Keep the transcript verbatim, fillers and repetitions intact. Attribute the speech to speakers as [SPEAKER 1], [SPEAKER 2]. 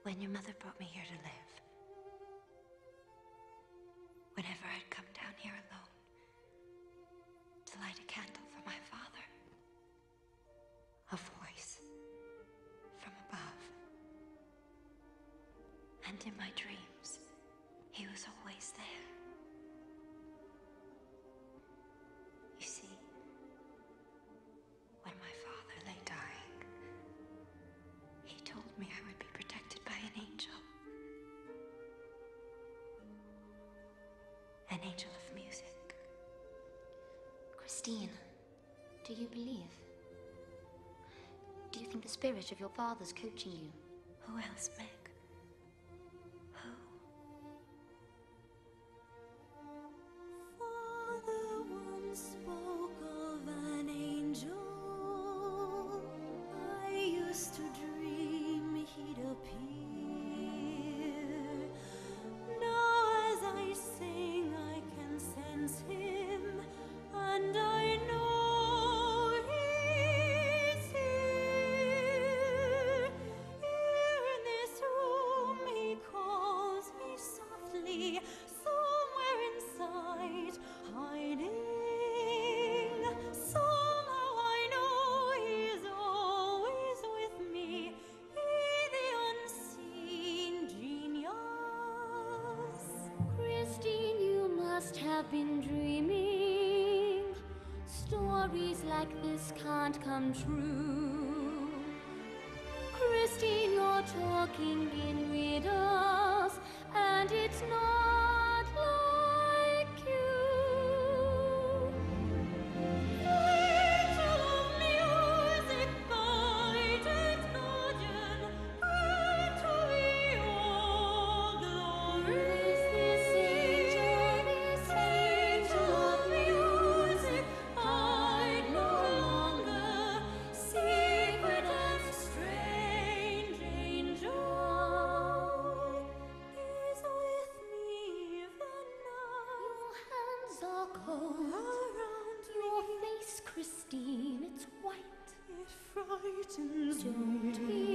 [SPEAKER 1] When your mother brought me here to live, whenever I'd come down here alone to light a candle for my father, a voice from above. And in my dreams, he was always there. You see, when my father lay dying, he told me I would be protected by an angel. An angel of music.
[SPEAKER 2] Christine, do you believe? Do you think the spirit of your father's coaching you?
[SPEAKER 1] Who else, Meg? Who?
[SPEAKER 3] Father once spoke of an angel. I used to dream he'd appear. Now as I sing, I can sense him, and I know he's here. Here in this room, he calls me softly, somewhere inside, hiding. Somehow I know he's always with me, he the unseen genius. Christine, you must have been dreaming. Stories like this can't come true. Christine, you're talking in riddles, and it's not like you. Angel of music, guided guardian, pray to your glory. This angel, this angel of music, hide no longer, secret and strange angel is with me even now. Your hands are cold around your face, Christine, it's white. It frightens me. Don't be